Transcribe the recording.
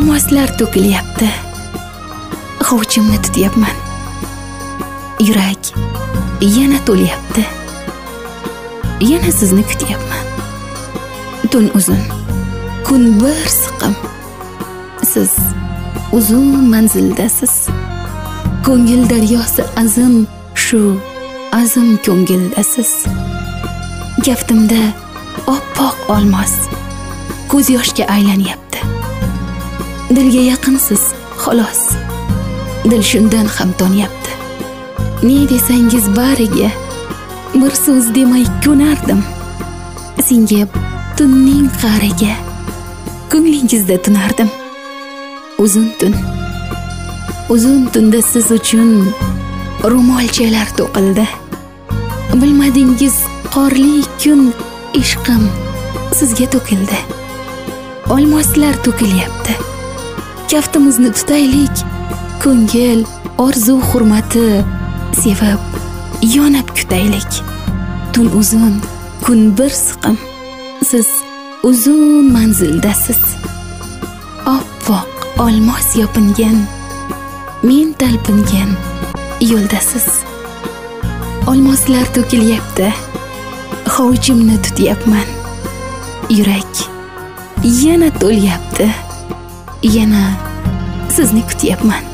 olmoslar to'kilyapti. Hovuchimni tutyapman. Yurak yana to'lyapti. Yana sizni kutyapman. Tun uzun, kun bir siqim. Siz uzun manzildasiz. Ko'ngil daryosi azim, shu azim ko'ngildasiz. Kaftimda oppoq olmos ko'z yoshga aylanyapti. Dilga yaqinsiz, xolos. Dil shundan ham tonyapti. Ne desangiz bariga bir so'z demay ko'nardim. Singib tunning qa'riga ko'nglingizda tunardim. Uzun tunda siz uchun ro'molchalar to'qildi. Bilmadingiz qorli kun ishqim sizga to'kildi. Olmoslar to'kilyapti. Kaftimizni tutaylik, ko'ngil orzu hurmati sevib yonib kutaylik. Tun uzun, kun bir siqim. Siz uzun manzildasiz. Oppoq olmos yopingan, men talpingan yo'ldasiz. Olmoslar to'kilyapti. Hovuchimni tutyapman. Yurak yana to'lyapti. Yana sizni kutyapman.